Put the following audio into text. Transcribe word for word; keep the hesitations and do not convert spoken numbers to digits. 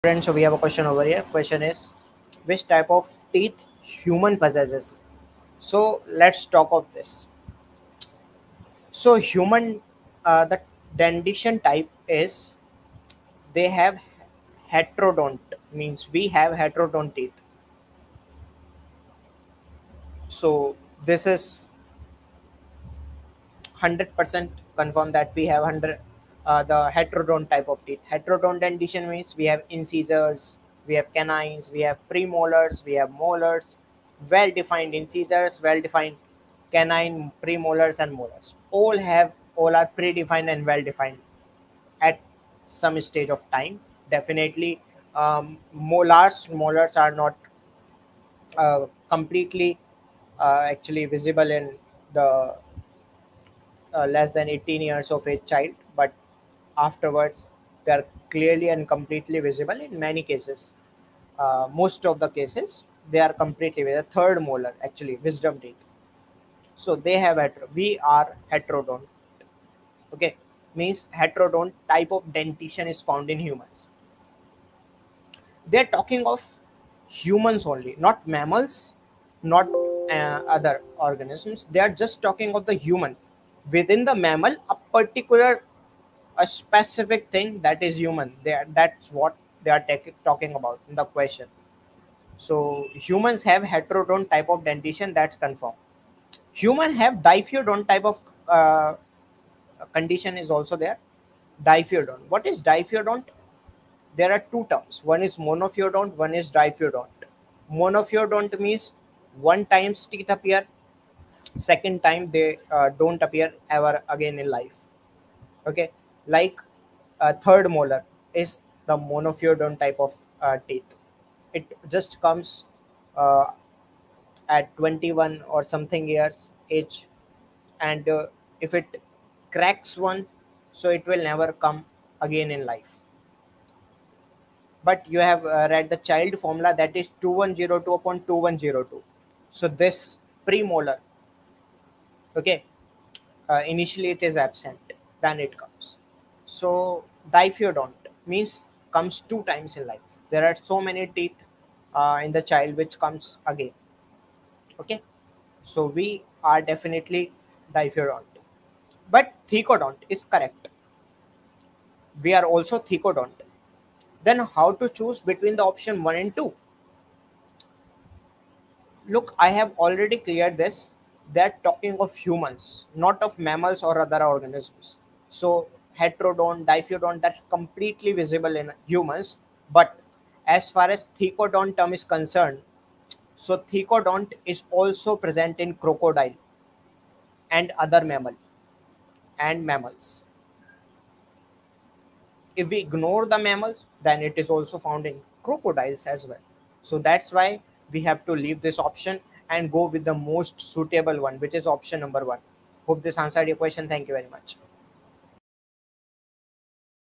Friends, so we have a question over here. Question is, which type of teeth human possesses? So let's talk of this. So human, uh, the dentition type is they have heterodont, means we have heterodont teeth. So this is one hundred percent confirmed that we have one hundred uh, the heterodont type of teeth. Heterodont dentition means we have incisors, we have canines, we have premolars, we have molars, well defined incisors, well defined canine, premolars, and molars. All have all are predefined and well defined at some stage of time. Definitely, um, molars molars are not uh, completely uh, actually visible in the uh, less than eighteen years of age child, but afterwards they are clearly and completely visible in many cases. Uh, most of the cases they are completely with a third molar, actually wisdom teeth. So they have hetero. We are heterodont. Okay, means heterodont type of dentition is found in humans. They're talking of humans only, not mammals, not uh, other organisms. They are just talking of the human. Within the mammal, a particular, a specific thing that is human. They are, that's what they are tak- talking about in the question. So humans have heterodont type of dentition, that's confirmed. Human have diphyodont type of uh, condition is also there. Diphyodont. What is diphyodont? There are two terms. One is monophyodont, one is diphyodont. Monophyodont means one times teeth appear, second time they uh, don't appear ever again in life. Okay, like a third molar is the monophyodont type of uh, teeth. It just comes uh, at twenty-one or something years age, and uh, if it cracks one, so it will never come again in life. But you have uh, read the child formula, that is two one zero two upon two one zero two. So this premolar, okay, uh, initially it is absent, then it comes. So diphyodont means comes two times in life. There are so many teeth uh, in the child which comes again. Okay, so we are definitely diphyodont, but thecodont is correct. We are also thecodont. Then how to choose between the option one and two? Look, I have already cleared this. They're talking of humans, not of mammals or other organisms. So heterodont, diphyodont, that's completely visible in humans. But as far as thecodont term is concerned, so thecodont is also present in crocodile and other mammal and mammals. If we ignore the mammals, then it is also found in crocodiles as well. So that's why we have to leave this option and go with the most suitable one, which is option number one. Hope this answered your question. Thank you very much.